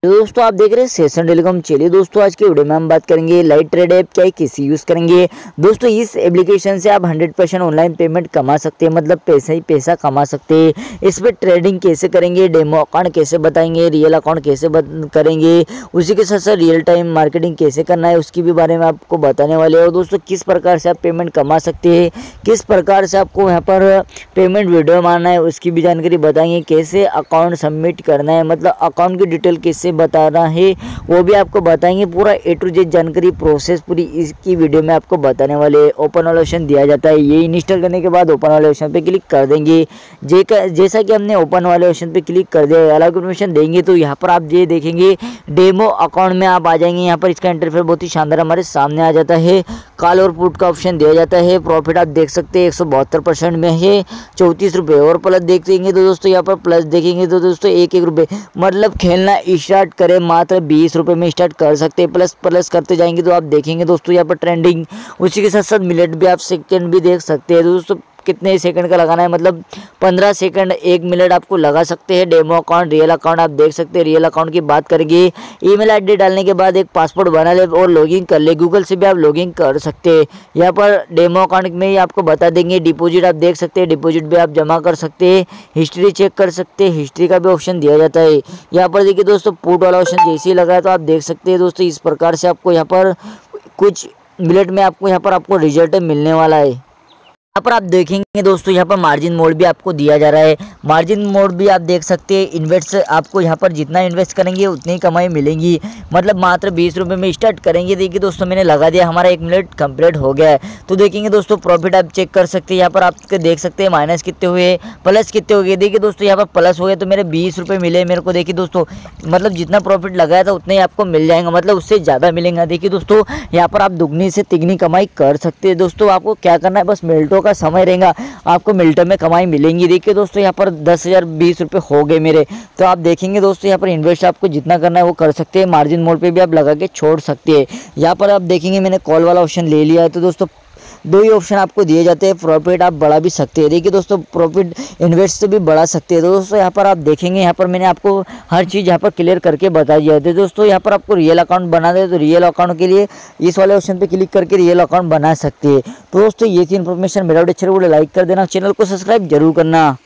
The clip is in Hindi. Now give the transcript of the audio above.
तो दोस्तों आप देख रहे हैं सेशन टेलीकॉम। चलिए दोस्तों आज की वीडियो में हम बात करेंगे लाइट ट्रेड ऐप क्या है, किसे यूज़ करेंगे। दोस्तों इस एप्लीकेशन से आप 100% ऑनलाइन पेमेंट कमा सकते हैं, मतलब पैसा ही पैसा कमा सकते हैं। इस पर ट्रेडिंग कैसे करेंगे, डेमो अकाउंट कैसे बताएंगे, रियल अकाउंट कैसे करेंगे, उसी के साथ साथ रियल टाइम मार्केटिंग कैसे करना है उसकी भी बारे में आपको बताने वाले हैं। और दोस्तों किस प्रकार से आप पेमेंट कमा सकते हैं, किस प्रकार से आपको यहाँ पर पेमेंट विड्रॉ मारना है उसकी भी जानकारी बताएंगे। कैसे अकाउंट सबमिट करना है, मतलब अकाउंट की डिटेल कैसे बताना है वो भी आपको बताएंगे। पूरा ए टू जेड जानकारी प्रोसेस पूरी इसकी वीडियो में आपको बताने वाले। ओपन वाला ऑप्शन दिया जाता है, ये इंस्टॉल करने के बाद ओपन वाले ऑप्शन पे क्लिक कर देंगे। जैसा कि हमने ओपन वाले ऑप्शन पे क्लिक कर दिया, अलग इन्फॉर्मेशन देंगे तो यहाँ पर आप ये देखेंगे डेमो अकाउंट में आप आ जाएंगे। यहाँ पर इसका इंटरफेस बहुत ही शानदार हमारे सामने आ जाता है। कॉल और पुट का ऑप्शन दिया जाता है। प्रॉफिट आप देख सकते हैं 172% में है, 34 रुपये। और प्लस देखेंगे तो दोस्तों यहाँ पर प्लस देखेंगे तो दोस्तों 1-1 रुपये, मतलब खेलना स्टार्ट करें मात्र 20 रुपये में स्टार्ट कर सकते हैं। प्लस करते जाएंगे तो आप देखेंगे दोस्तों यहाँ पर ट्रेंडिंग, उसी के साथ साथ मिनट भी आप सेकंड भी देख सकते हैं। दोस्तों कितने सेकंड का लगाना है, मतलब 15 सेकंड 1 मिनट आपको लगा सकते हैं। डेमो अकाउंट, रियल अकाउंट आप देख सकते हैं। रियल अकाउंट की बात करेंगे, ईमेल आईडी डालने के बाद एक पासवर्ड बना ले और लॉगिन कर ले। गूगल से भी आप लॉगिन कर सकते हैं। यहाँ पर डेमो अकाउंट में ही आपको बता देंगे। डिपॉजिट आप देख सकते हैं, डिपॉजिट भी आप जमा कर सकते हैं। हिस्ट्री चेक कर सकते हैं, हिस्ट्री का भी ऑप्शन दिया जाता है। यहाँ पर देखिए दोस्तों पुट वाला ऑप्शन जैसे ही लगा है तो आप देख सकते हैं दोस्तों इस प्रकार से आपको यहाँ पर कुछ मिनट में आपको रिजल्ट मिलने वाला है। यहाँ पर आप देखेंगे दोस्तों यहाँ पर मार्जिन मोड भी आपको दिया जा रहा है। मार्जिन मोड भी आप देख सकते हैं। इन्वेस्ट आपको यहाँ पर जितना इन्वेस्ट करेंगे उतनी कमाई मिलेंगी, मतलब मात्र 20 रुपये में स्टार्ट करेंगे। देखिए दोस्तों मैंने लगा दिया, हमारा 1 मिनट कंप्लीट हो गया है। तो देखेंगे दोस्तों प्रॉफिट आप चेक कर सकते हैं। यहाँ पर आप देख सकते हैं माइनस कितने हुए, प्लस कितने हो गए। देखिए दोस्तों यहाँ पर प्लस हो गए तो मेरे 20 रुपये मिले मेरे को। देखिए दोस्तों मतलब जितना प्रॉफिट लगाया था उतना ही आपको मिल जाएगा, मतलब उससे ज़्यादा मिलेगा। देखिए दोस्तों यहाँ पर आप दुगनी से तिगनी कमाई कर सकते हैं। दोस्तों आपको क्या करना है, बस मिनटों का समय रहेगा, आपको मिनटों में कमाई मिलेंगी। देखिए दोस्तों यहाँ पर 10,020 रुपये हो गए मेरे। तो आप देखेंगे दोस्तों यहाँ पर इन्वेस्ट आपको जितना करना है वो कर सकते हैं। मार्जिन मोड पे भी आप लगा के छोड़ सकते हैं। यहाँ पर आप देखेंगे मैंने कॉल वाला ऑप्शन ले लिया है। तो दोस्तों 2 ही ऑप्शन आपको दिए जाते हैं। प्रॉफिट आप बढ़ा भी सकते हैं। देखिए दोस्तों प्रॉफिट इन्वेस्ट से भी बढ़ा सकते हैं। तो दोस्तों यहाँ पर आप देखेंगे, यहाँ पर मैंने आपको हर चीज़ यहाँ पर क्लियर करके बता दिया है। दोस्तों यहाँ पर आपको रियल अकाउंट बना दे तो रियल अकाउंट के लिए इस वाले ऑप्शन पे क्लिक करके रियल अकाउंट बना सकते हैं। तो दोस्तों ये थी इन्फॉर्मेशन। मेरा वीडियो अच्छा लगे लाइक कर देना, चैनल को सब्सक्राइब जरूर करना।